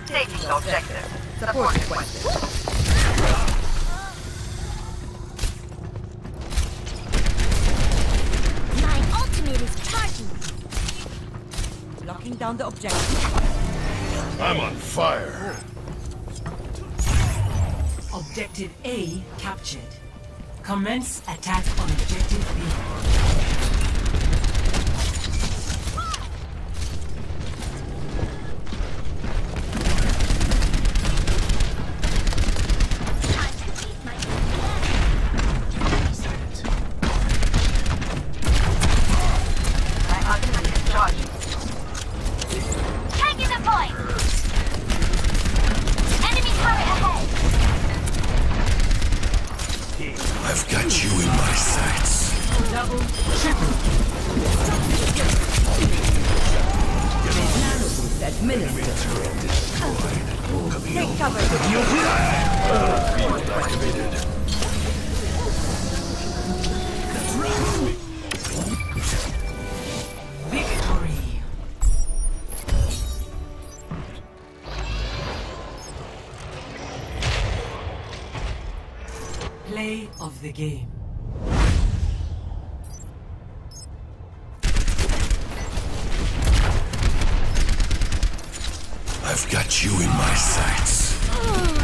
Taking the objective. Support requested. My ultimate is charging. Locking down the objective. I'm on fire. Objective A captured. Commence attack on Objective B. I've got you in my sights. Double, triple. Administered. Take cover. Field activated. Victory. Play of the game. I've got you in my sights.